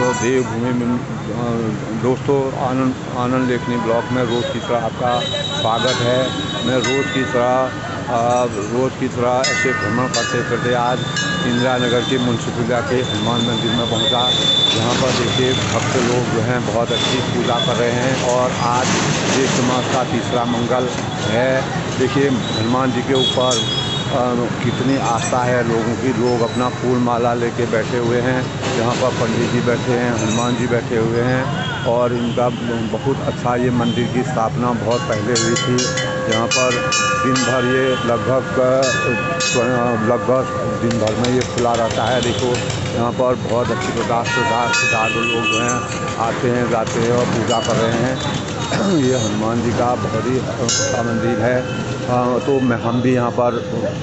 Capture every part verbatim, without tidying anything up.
देवभूमि में दोस्तों आनंद आनंद लेखनी ब्लॉक में रोज़ की तरह आपका स्वागत है। मैं रोज़ की तरह रोज़ की तरह ऐसे भ्रमण करते करते आज इंदिरा नगर के मुंशिपुलिया के हनुमान मंदिर में पहुंचा। यहाँ पर देखिए भक्त लोग जो हैं बहुत अच्छी पूजा कर रहे हैं और आज ज्येष्ठ मास का तीसरा मंगल है। देखिए हनुमान जी के ऊपर कितनी आस्था है लोगों की। लोग अपना फूल माला लेके बैठे हुए हैं। यहाँ पर पंडित जी बैठे हैं, हनुमान जी बैठे हुए हैं और इनका बहुत अच्छा ये मंदिर की स्थापना बहुत पहले हुई थी। यहाँ पर दिन भर ये लगभग लगभग दिन भर में ये खुला रहता है। देखो यहाँ पर बहुत अच्छी प्रकार से श्रद्धालु लोग जो हैं आते हैं, जाते हैं और पूजा कर रहे हैं। ये हनुमान जी का बहुत ही अच्छा मंदिर है। तो मैं हम भी यहाँ पर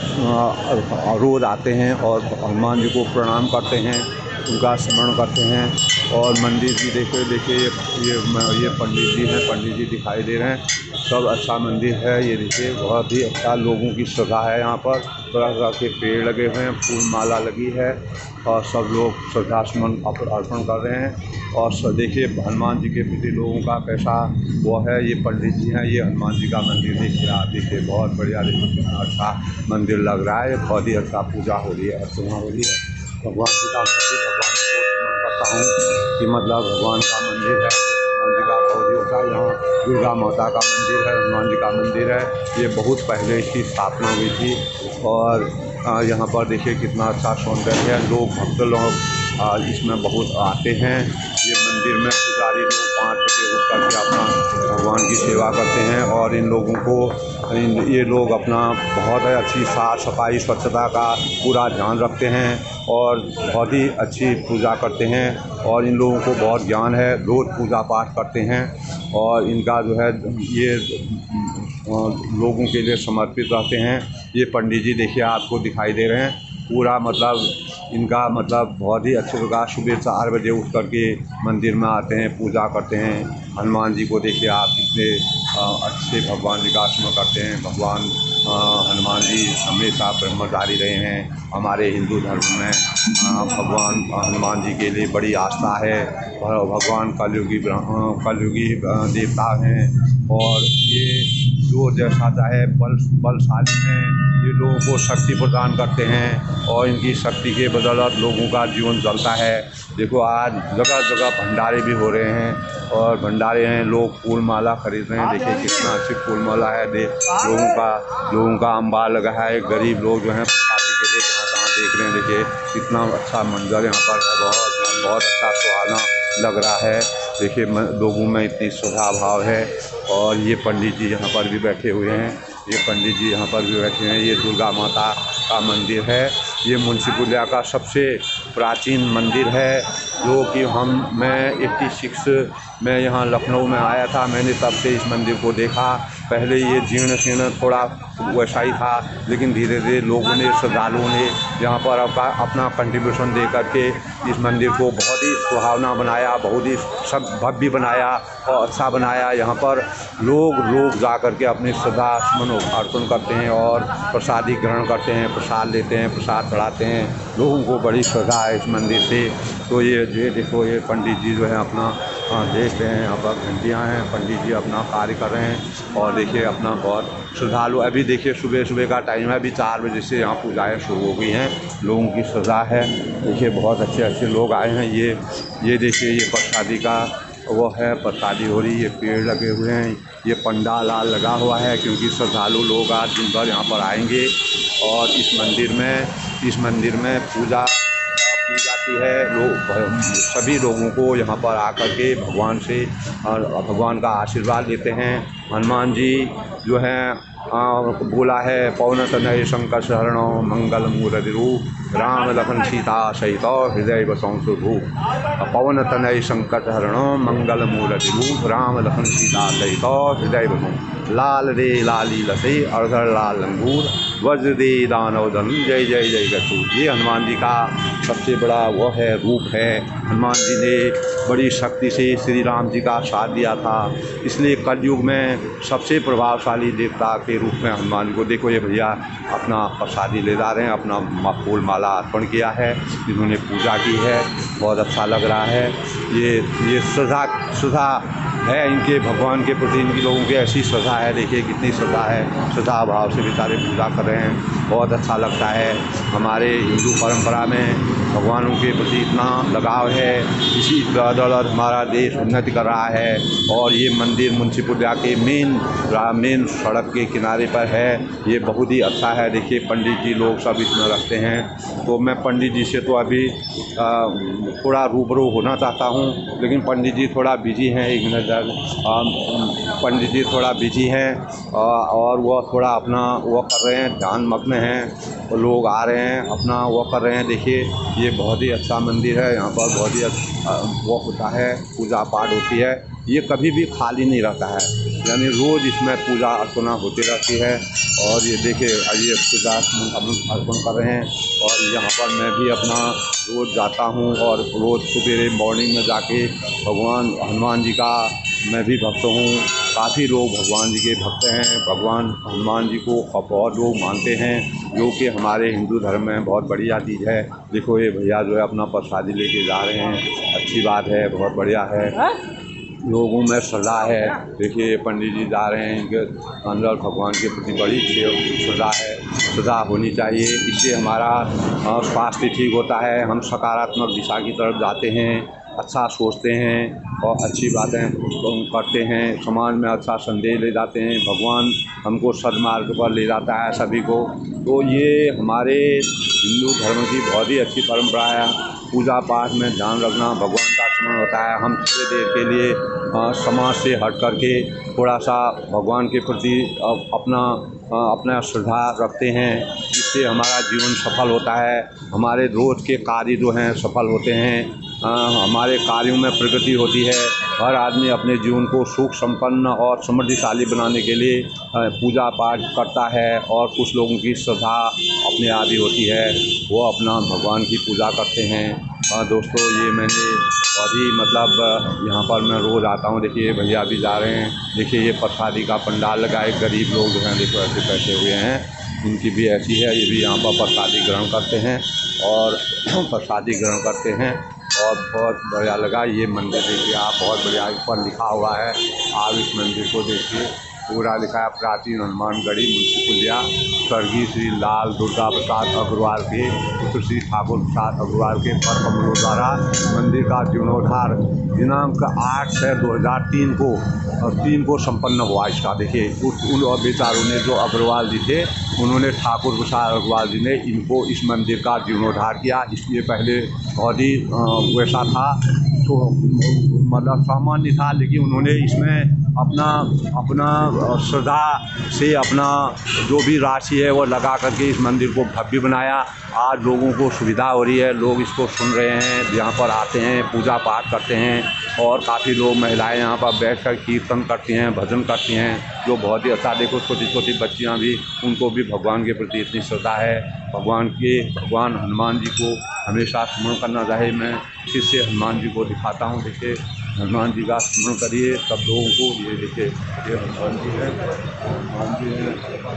रोज़ आते हैं और हनुमान जी को प्रणाम करते हैं, उनका स्मरण करते हैं। और मंदिर भी देखिए देखिए ये ये ये पंडित जी हैं, पंडित जी दिखाई दे रहे हैं। सब अच्छा मंदिर है। ये देखिए बहुत ही अच्छा लोगों की श्रद्धा है। यहाँ पर तरह तरह के पेड़ लगे हुए हैं, फूल माला लगी है और सब लोग श्रद्धा सुमन अर्पण कर रहे हैं। और देखिए हनुमान जी के प्रति लोगों का कैसा वो है। ये पंडित जी हैं, ये हनुमान जी का मंदिर देखिए आप देखिए बहुत बढ़िया देखिए कितना अच्छा मंदिर लग रहा है। बहुत ही अच्छा पूजा हो रही है, अर्चना हो रही है। भगवान जी का मंदिर, भगवान को स्मरण करता हूँ कि मतलब भगवान का मंदिर है, हनुमान जी का बहुत ही अच्छा। यहाँ दुर्गा माता का मंदिर है, हनुमान जी का मंदिर है। ये बहुत पहले इसकी स्थापना हुई थी और यहाँ पर देखिए कितना अच्छा सौंदर्य है। लोग भक्त लोग इसमें बहुत आते हैं। ये मंदिर में पुजारी लोग पाँच बजे उठ करके अपना भगवान की सेवा करते हैं और इन लोगों को इन ये लोग अपना बहुत अच्छी साफ़ सफाई स्वच्छता का पूरा ध्यान रखते हैं और बहुत ही अच्छी पूजा करते हैं। और इन लोगों को बहुत ज्ञान है, रोज़ पूजा पाठ करते हैं और इनका जो है ये लोगों के लिए समर्पित रहते हैं। ये पंडित जी देखिए आपको दिखाई दे रहे हैं। पूरा मतलब इनका मतलब बहुत ही अच्छे प्रकार सुबह चार बजे उठ कर के मंदिर में आते हैं, पूजा करते हैं। हनुमान जी को देखिए आप कितने अच्छे भगवान जी का स्मरण करते हैं। भगवान हनुमान जी हमेशा ब्रह्मचारी रहे हैं। हमारे हिंदू धर्म में भगवान हनुमान जी के लिए बड़ी आस्था है। भगवान कलयुगी कलयुगी देवता हैं और ये जो जैसा चाहे बल बलशाली हैं। ये लोगों को शक्ति प्रदान करते हैं और इनकी शक्ति के बदौलत लोगों का जीवन चलता है। देखो आज जगह जगह भंडारे भी हो रहे हैं और भंडारे हैं, लोग फूल माला खरीद रहे हैं। देखिए कितना अच्छी फूल माला है। दे लोगों का लोगों का अंबार लगा है। गरीब लोग जो हैं शादी के लिए जहाँ तहाँ देख रहे हैं। देखिए कितना अच्छा मंजर यहाँ पर है। बहुत बहुत अच्छा सुहाना लग रहा है। देखिए लोगों में इतनी श्रद्धा भाव है। और ये पंडित जी यहाँ पर भी बैठे हुए हैं। ये पंडित जी यहाँ पर भी बैठे हैं। ये दुर्गा माता का मंदिर है। ये मुंशिपुलिया का सबसे प्राचीन मंदिर है जो कि हम मैं छियासी में यहाँ लखनऊ में आया था। मैंने तब से इस मंदिर को देखा। पहले ये जीर्ण शीर्ण थोड़ा वैसा ही था, लेकिन धीरे धीरे लोगों ने श्रद्धालुओं ने यहाँ पर अपना कंट्रीब्यूशन दे करके इस मंदिर को बहुत ही सुहावना बनाया, बहुत ही सब भव्य बनाया और अच्छा बनाया। यहाँ पर लोग लोग जा कर के अपनी श्रद्धा सुमन अर्पण करते हैं और प्रसादी ग्रहण करते हैं, प्रसाद लेते हैं, प्रसाद चढ़ाते हैं। लोगों को बड़ी श्रद्धा है इस मंदिर से। तो ये ये देखो ये पंडित जी जो है अपना देख रहे हैं। यहाँ पर घंटियाँ हैं, पंडित जी अपना कार्य कर रहे हैं और देखिए अपना बहुत श्रद्धालु। अभी देखिए सुबह सुबह का टाइम है, अभी चार बजे से यहाँ पूजाएँ शुरू हो गई हैं। लोगों की श्रद्धा है। देखिए बहुत अच्छे अच्छे लोग आए हैं। ये ये देखिए ये प्रसादी का वो है, प्रसादी हो रही है। ये पेड़ लगे हुए हैं, ये पंडाल लगा हुआ है क्योंकि श्रद्धालु लोग आज दिन भर यहाँ पर आएंगे और इस मंदिर में इस मंदिर में पूजा की जाती है। लोग सभी लोगों को यहाँ पर आकर के भगवान से भगवान का आशीर्वाद लेते हैं। हनुमान जी जो हैं बोला है पवन तनय संकट हरणो मंगल मूर्ति रूप राम लखन सीता सहित हृदय बसों सुभूप। पवन तनय संकट हरणो मंगल मूर्ति रूप राम लखन सीता सहित हृदय बसों। लाल रे लाली लसे अर्धर लाल लंगूर वज्र दे दानव धन जय जय जय गसूर। ये हनुमान जी का सबसे बड़ा वो है रूप है। हनुमान जी ने बड़ी शक्ति से श्री राम जी का साथ दिया था, इसलिए कलयुग में सबसे प्रभावशाली देवता के रूप में हनुमान जी को देखो। ये भैया अपना प्रसादी ले जा रहे हैं, अपना फूल माला अर्पण किया है, इन्होंने पूजा की है, बहुत अच्छा लग रहा है। ये ये श्रद्धा श्रद्धा है इनके भगवान के प्रति, इनकी लोगों की ऐसी श्रद्धा है, देखिए कितनी श्रद्धा है, श्रद्धा भाव से बेचारे पूजा कर रहे हैं, बहुत अच्छा लगता है। हमारे हिंदू परंपरा में भगवानों के प्रति इतना लगाव है, इसी बदौलत हमारा देश उन्नति कर रहा है। और ये मंदिर मुंशीपुलिया के मेन मेन सड़क के किनारे पर है, ये बहुत ही अच्छा है। देखिए पंडित जी लोग सब इसमें रखते हैं, तो मैं पंडित जी से तो अभी आ, थोड़ा रूबरू होना चाहता हूँ, लेकिन पंडित जी थोड़ा बिजी हैं, एक मिनट पंडित जी थोड़ा बिजी हैं और वह थोड़ा अपना वो कर रहे हैं, ध्यान मग्न हैं, लोग आ रहे हैं, अपना वो कर रहे हैं। देखिए ये बहुत ही अच्छा मंदिर है, यहाँ पर बहुत ही अच्छा वो होता है, पूजा पाठ होती है, ये कभी भी खाली नहीं रहता है, यानी रोज़ इसमें पूजा अर्चना होती रहती है। और ये देखिए ये पूजा अर्पण कर रहे हैं, और यहाँ पर मैं भी अपना रोज़ जाता हूँ और रोज़ सवेरे मॉर्निंग में जाके भगवान हनुमान जी का मैं भी भक्त हूँ। काफ़ी लोग भगवान जी के भक्त हैं, भगवान हनुमान जी को बहुत लोग मानते हैं, जो कि हमारे हिंदू धर्म में बहुत बढ़िया चीज़ है। देखो ये भैया जो है अपना प्रसादी लेके जा रहे हैं, अच्छी बात है, बहुत बढ़िया है, लोगों में श्रद्धा है। देखिए पंडित जी जा रहे हैं, इनके अंदर भगवान के प्रति बड़ी श्रद्धा है, श्रद्धा होनी चाहिए, इससे हमारा स्वास्थ्य ठीक होता है, हम सकारात्मक दिशा की तरफ जाते हैं, अच्छा सोचते हैं और अच्छी बातें करते हैं, समाज में अच्छा संदेश ले जाते हैं, भगवान हमको सद्मार्ग पर ले जाता है सभी को। तो ये हमारे हिंदू धर्म की बहुत ही अच्छी परंपरा है, पूजा पाठ में ध्यान रखना, भगवान का स्मरण होता है। हम थोड़ी देर के लिए आ, समाज से हट करके थोड़ा सा भगवान के प्रति अपना अपना श्रद्धा रखते हैं, जिससे हमारा जीवन सफल होता है, हमारे रोज़ के कार्य जो हैं सफल होते हैं, आ, हमारे कार्यों में प्रगति होती है। हर आदमी अपने जीवन को सुख संपन्न और समृद्धिशाली बनाने के लिए पूजा पाठ करता है, और कुछ लोगों की श्रद्धा अपने आप ही होती है, वो अपना भगवान की पूजा करते हैं। और दोस्तों ये मैंने अभी मतलब यहाँ पर मैं रोज़ आता हूँ, देखिए भैया भी जा रहे हैं, देखिए ये प्रसादी का पंडाल लगा है, गरीब लोग जो हैं देखो ऐसे बैठे हुए हैं, इनकी भी ऐसी है, ये भी यहाँ पर प्रसादी ग्रहण करते हैं और प्रसादी ग्रहण करते हैं। और बहुत बढ़िया लगा ये मंदिर, देखिए आप, बहुत बढ़िया ऊपर लिखा हुआ है, आप इस मंदिर को देखिए, पूरा लिखा है प्राचीन हनुमानगढ़ी मुंशीपुलिया स्वर्गीय श्री लाल दुर्गा प्रसाद अग्रवाल के पुत्र श्री ठाकुर प्रसाद अग्रवाल के पर कमलों द्वारा मंदिर का जीर्णोद्धार दिनांक आठ छः दो हज़ार तीन को तीन को संपन्न हुआ इसका। देखिए उस उन बेचारों ने जो अग्रवाल जी थे, उन्होंने ठाकुर प्रसाद अग्रवाल जी ने इनको इस मंदिर का जीर्णोद्धार किया। इसलिए पहले बहुत ही वैसा था, तो मतलब सामान्य था, लेकिन उन्होंने इसमें अपना अपना श्रद्धा से अपना जो भी राशि है वो लगा करके इस मंदिर को भव्य बनाया। आज लोगों को सुविधा हो रही है, लोग इसको सुन रहे हैं, यहाँ पर आते हैं, पूजा पाठ करते हैं, और काफ़ी लोग महिलाएं यहाँ पर बैठकर कीर्तन करती हैं, भजन करती हैं, जो बहुत ही अच्छा। देखो छोटी छोटी बच्चियाँ भी, उनको भी भगवान के प्रति इतनी श्रद्धा है, भगवान के भगवान हनुमान जी को हमेशा स्मरण करना चाहिए। मैं फिर से हनुमान जी को दिखाता हूँ, देखिए हनुमान जी का स्मरण करिए सब लोगों को। ये देखिए ये हनुमान जी है, हनुमान जी है,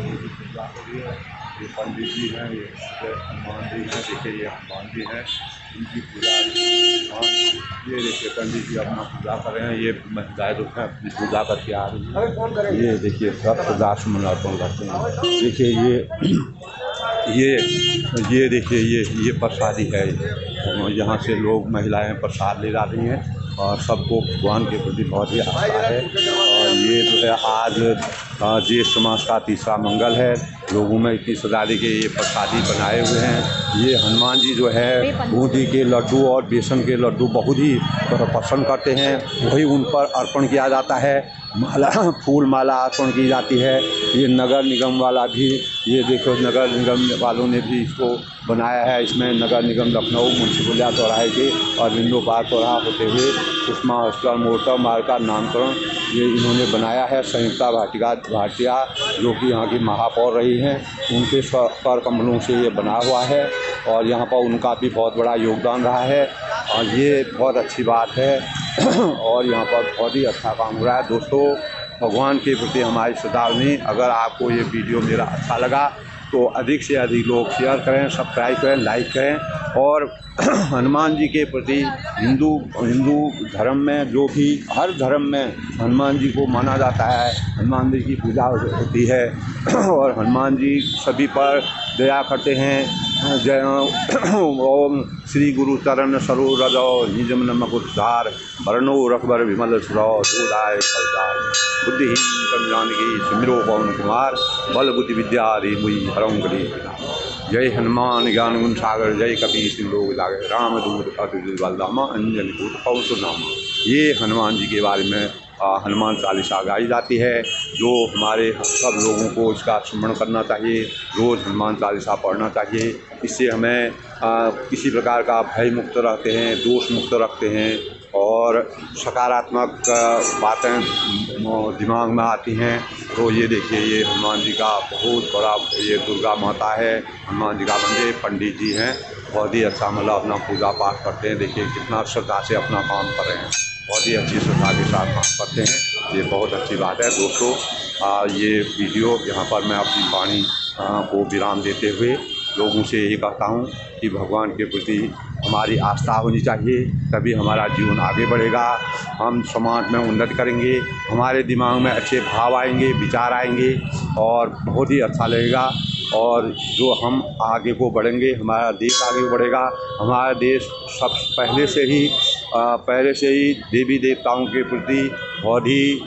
ये पंडित जी हैं, ये हनुमान जी हैं, देखिए ये हनुमान जी हैं, इनकी पूजा। ये देखिए पंडित जी अपना पूजा कर रहे हैं, ये महिलाएं जो है अपनी पूजा करके आ रही हैं। ये देखिए सब पूजा सुमन अर्पण करते हैं। देखिए ये ये ये देखिए ये ये प्रसादी है, यहाँ से लोग महिलाएं प्रसाद ले जाती हैं और सबको भगवान के प्रति बहुत ही आस्था है। और ये जो है आज ज्येष्ठ मास का तीसरा मंगल है, लोगों में इतनी सजाने के ये प्रसादी बनाए हुए हैं। ये हनुमान जी जो है बूंदी के लड्डू और बेसन के लड्डू बहुत ही पसंद करते हैं, वही उन पर अर्पण किया जाता है, माला फूल माला अर्पण की जाती है। ये नगर निगम वाला भी, ये देखो नगर निगम वालों ने भी इसको बनाया है, इसमें नगर निगम लखनऊ मुंशीपुलिया चौराहे के और विंडो पार्क चौराहा होते हुए सुषमा हॉस्पिटल मोटर मार्ग का नामकरण ये इन्होंने बनाया है। संयुक्ता भाटिका भाटिया जो कि यहाँ की महापौर रही हैं, उनके कर कमलों से ये बना हुआ है और यहाँ पर उनका भी बहुत बड़ा योगदान रहा है। और ये बहुत अच्छी बात है और यहाँ पर बहुत ही अच्छा काम हो रहा है। दोस्तों, भगवान के प्रति हमारी श्रद्धांजलि। अगर आपको ये वीडियो मेरा अच्छा लगा तो अधिक से अधिक लोग शेयर करें, सब्सक्राइब करें, लाइक करें। और हनुमान जी के प्रति हिंदू हिंदू धर्म में जो भी हर धर्म में हनुमान जी को माना जाता है, हनुमान जी की पूजा होती है और हनुमान जी सभी पर दया करते हैं। जय ओम श्री गुरु चरण सरोज निजम नमक उद्धार वरणो रखबर विमल सुराय फलदार बुद्धिहीन तन जानकी सुमिरो पवन कुमार बल बुद्धि विद्या मुई हरम गली। जय हनुमान ज्ञान गुण सागर जय कपी सिंधु लागे राम दूत अतुलित बलधामा अंजन कूट पवन नामा। ये हनुमान जी के बारे में आ, हनुमान चालीसा गाई जाती है, जो हमारे सब लोगों को इसका स्मरण करना चाहिए। रोज़ हनुमान चालीसा पढ़ना चाहिए। इससे हमें आ, किसी प्रकार का भय मुक्त रहते हैं, दोष मुक्त रखते हैं और सकारात्मक बातें दिमाग में आती हैं। तो ये देखिए, ये हनुमान जी का बहुत बड़ा, ये दुर्गा माता है, हनुमान जी का मंदिर, पंडित जी हैं, बहुत ही अच्छा मतलब अपना पूजा पाठ करते हैं। देखिए कितना श्रद्धा से अपना काम कर रहे हैं, बहुत ही अच्छी श्रद्धा के साथ काम करते हैं। ये बहुत अच्छी बात है। दोस्तों, आ, ये वीडियो यहाँ पर मैं अपनी वाणी को विराम देते हुए लोगों से यही कहता हूँ कि भगवान के प्रति हमारी आस्था होनी चाहिए, तभी हमारा जीवन आगे बढ़ेगा। हम समाज में उन्नति करेंगे, हमारे दिमाग में अच्छे भाव आएंगे, विचार आएंगे और बहुत ही अच्छा लगेगा। और जो हम आगे को बढ़ेंगे, हमारा देश आगे बढ़ेगा। हमारा देश सब पहले से ही आ, पहले से ही देवी देवताओं के प्रति बहुत ही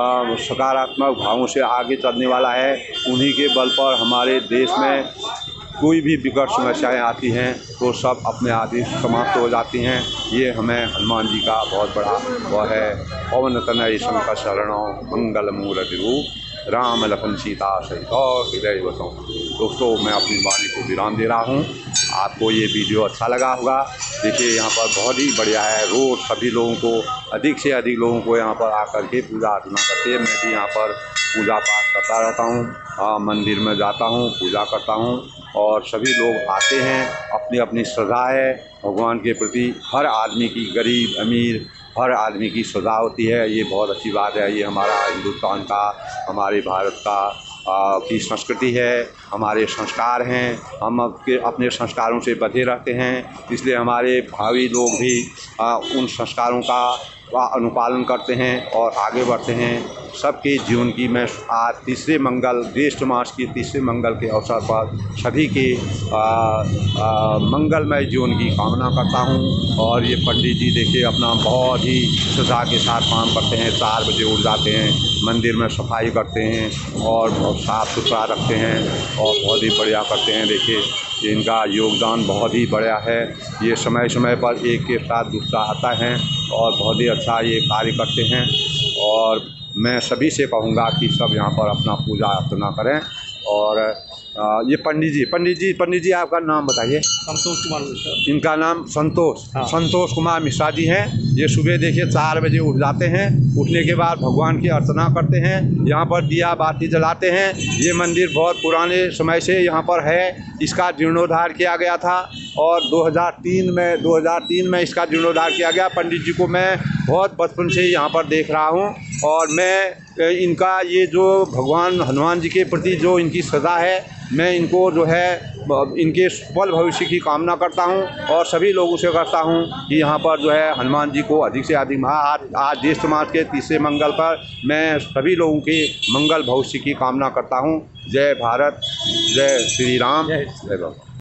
सकारात्मक भावों से आगे चलने वाला है। उन्हीं के बल पर हमारे देश में कोई भी विकट समस्याएं आती हैं तो सब अपने आप ही समाप्त हो जाती हैं। ये हमें हनुमान जी का बहुत बड़ा वह है। पवन तनय शंकर शरणों मंगल मूर्ति रूप राम लखन सीता सहित और हृदय वसों। दोस्तों, मैं अपनी वाणी को विराम दे रहा हूँ। आपको ये वीडियो अच्छा लगा होगा। देखिए यहाँ पर बहुत ही बढ़िया है। रोज़ सभी लोगों को, अधिक से अधिक लोगों को यहाँ पर आकर के पूजा अर्चना करते हैं। मैं भी यहाँ पर पूजा पाठ करता रहता हूँ, मंदिर में जाता हूँ, पूजा करता हूँ और सभी लोग आते हैं। अपनी अपनी श्रद्धा है भगवान के प्रति। हर आदमी की, गरीब अमीर, हर आदमी की श्रद्धा होती है। ये बहुत अच्छी बात है। ये हमारा हिंदुस्तान का, हमारे भारत का आ, की संस्कृति है, हमारे संस्कार हैं। हम अपने अपने संस्कारों से बंधे रहते हैं, इसलिए हमारे भावी लोग भी आ, उन संस्कारों का अनुपालन करते हैं और आगे बढ़ते हैं। सबके जीवन की मैं आज तीसरे मंगल, ज्येष्ठ मास की तीसरे मंगल के अवसर पर सभी के आ, आ, मंगलमय जीवन की कामना करता हूं। और ये पंडित जी देखिए अपना बहुत ही श्रद्धा के साथ काम करते हैं। चार बजे उठ जाते हैं, मंदिर में सफाई करते हैं और बहुत साफ़ सुथरा रखते हैं और बहुत ही बढ़िया करते हैं। देखिए इनका योगदान बहुत ही बढ़िया है। ये समय समय पर एक के साथ दूसरा आता है और बहुत ही अच्छा ये कार्य करते हैं। और मैं सभी से कहूँगा कि सब यहाँ पर अपना पूजा अर्चना करें। और आ, ये पंडित जी पंडित जी पंडित जी आपका नाम बताइए। संतोष कुमार मिश्रा। इनका नाम संतोष हाँ। संतोष कुमार मिश्रा जी हैं। ये सुबह देखिए चार बजे उठ जाते हैं। उठने के बाद भगवान की अर्चना करते हैं, यहाँ पर दिया बाती जलाते हैं। ये मंदिर बहुत पुराने समय से यहाँ पर है। इसका जीर्णोद्धार किया गया था और दो हज़ार तीन में दो हज़ार तीन में इसका जीर्णोद्धार किया गया। पंडित जी को मैं बहुत बचपन से यहाँ पर देख रहा हूँ और मैं इनका ये जो भगवान हनुमान जी के प्रति जो इनकी श्रद्धा है, मैं इनको जो है इनके सफल भविष्य की कामना करता हूं और सभी लोगों से करता हूं कि यहाँ पर जो है हनुमान जी को अधिक से अधिक आज आज ज्येष्ठ मास के तीसरे मंगल पर मैं सभी लोगों के मंगल भविष्य की कामना करता हूं। जय भारत, जय श्री राम, जय बाबा।